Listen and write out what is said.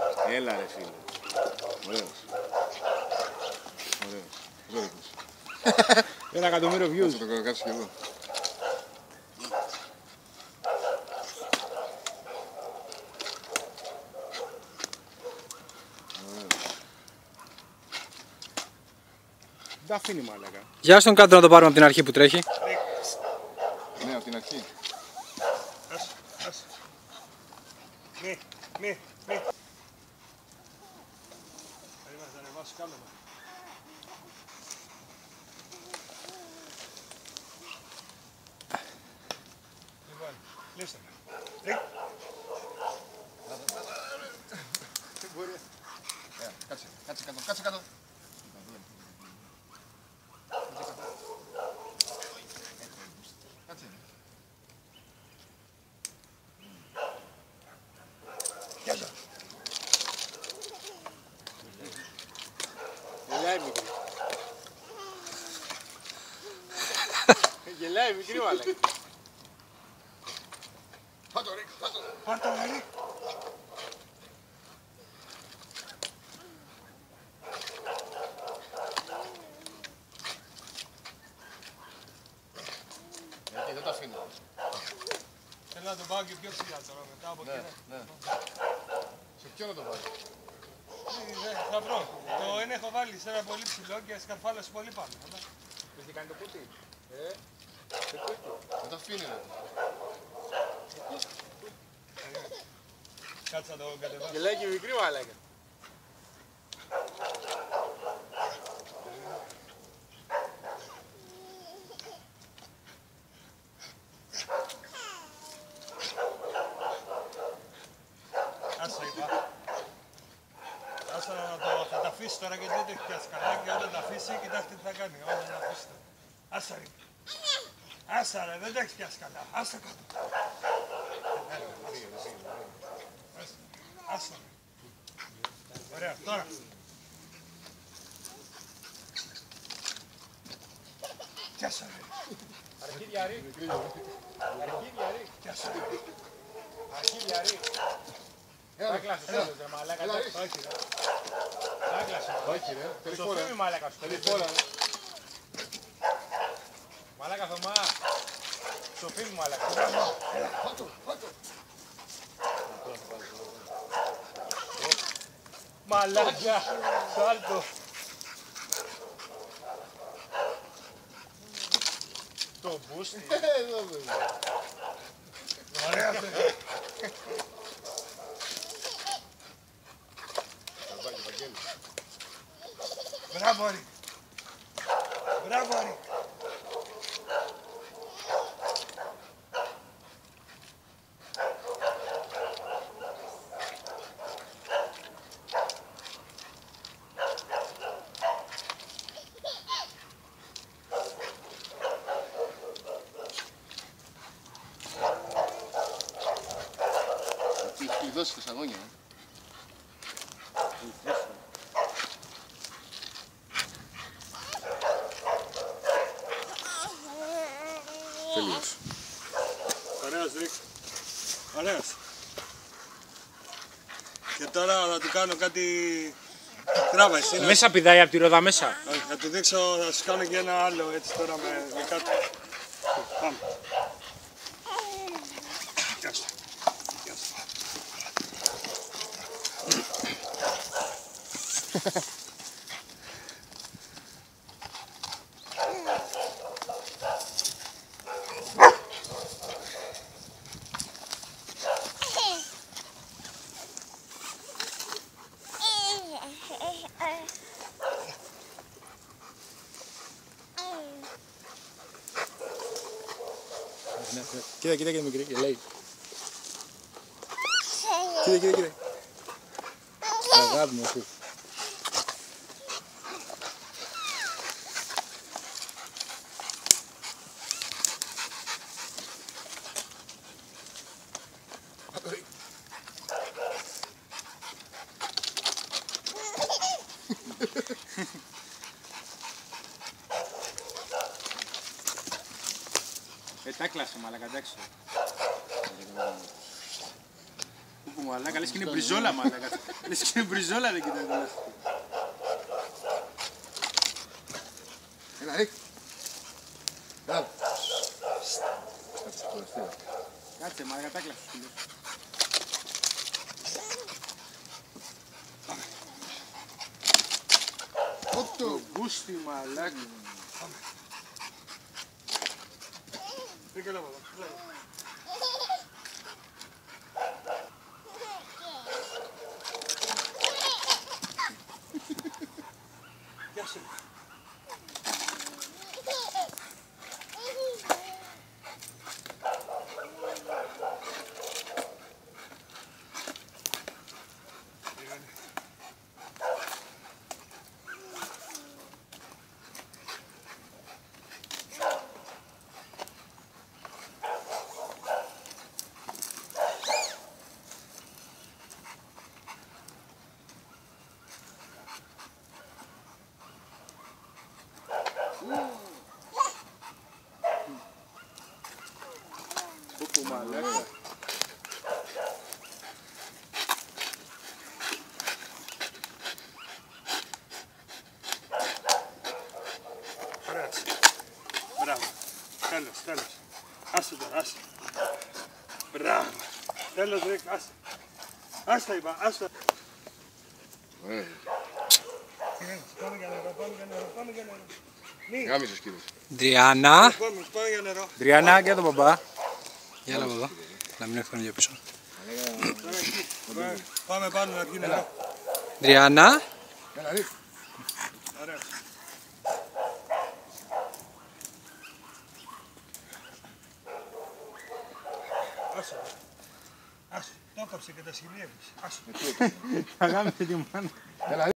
Έλα ρε φίλε. Ωραίος. Ωραίος. 1 εκατομμύριο views. Θα το κάτσεις κι εγώ. Δεν τα αφήνει μάλακα. Γεια στον κάτω να το πάρουμε από την αρχή που τρέχει. Ναι, από την αρχή. Άσε. Μη. Περίμενε, θα ανεβάσω κάμερα. Λοιπόν, λύστε με. Κάτσε κάτω. Κάτσε. Γελάει μικρή. Γελάει μικρή μάλακα. Πάρ' το ρε. Γιατί δεν το αφήνω. Θέλω να τον πάω και πιο ψηλά τώρα μετά από εκεί. Ναι. Σε ποιο να το βάλω. Θα βρω. Το ένα έχω βάλει σε ένα πολύ ψηλό και σκαρφάλωσε πολύ πάνω. Μες τι κάνει το κουτί. Δεν το αφήνει ρε. Κάτσε να το κατεβάσω. Γελάει και μικρή μάλακα. Άσα είπα. Άσα θα τα αφήσει τώρα γιατί δεν το έχει πιάσει καλά και όταν τα αφήσει κοιτάξτε τι θα κάνει. Όταν τα αφήσει. Άσα ρε. Άσα ρε, δεν το έχει πιάσει καλά. Άσα κάτω. Άσα. Ωραία, τώρα. Πιάσα ρε. Αρχίδια ρί. Πιάσα ρε. Αρχίδια ρί. Θα κλάσεις τέλος ρε μαλάκα. Όχι ρε. Θα κλάσεις. Όχι ρε. Θέλει Στο φόρα. φίμι μάλακα σου. Θέλει φόρα. Μαλάκα Θωμά. Στο φίμι μάλακα. Φάτο. Μαλάκα. Σάλτο. Το μπούστι. Εδώ βέβαια. Ωραία. Μπράβο Ρικ. Μπράβο Ρικ. Έχει κλειδώσει τα σαγόνια. Τελείως. Ωραίος Ρικ. Ωραίος. Και τώρα θα του κάνω κάτι... Κράβα εσύ. Μέσα πηδάει από τη ρόδα μέσα. Όχι, θα του δείξω, θα σου κάνω και ένα άλλο έτσι τώρα με κάτω. Πάμε. Γεια σου. Γεια σου. Κοίτα και μικρή και λέει. Κοίτα. Αγάπη μου αφού. Τα κλάσε μαλακα, εντάξει. Άκου μαλάκα, λες και είναι μπριζόλα μαλάκα. Λες και είναι μπριζόλα δεν κοιτάει καλά. Έλα, Έλα. Κάτσε μαλάκα, τα έκλαψες σου λέω. Το μπούστι μαλάκα. Δεν καλά παπά. Γεια σου. Πού μαλάκα. Ωραία. Μπράβο. Τέλος. Άσε τώρα, άσε. Μπράβο. Τέλος ρε, άσε. Άστα είπα, άστα. Ωραία. Πάμε για νερό. Γάμισες κύριε. Τριάννα. Πάμε για νερό. Τριάννα και τον μπαμπά. Γεια έλα μπαμπά. Να μην έρθουν για πίσω. Πάμε πάνω να βγει νερό. Τριάννα. Έλα, ρίχ. Ωραία. Άσε. Το έκοψε και τα συλλέγεις. Άσε. Θα γάμισε τη μάνα. Έλα,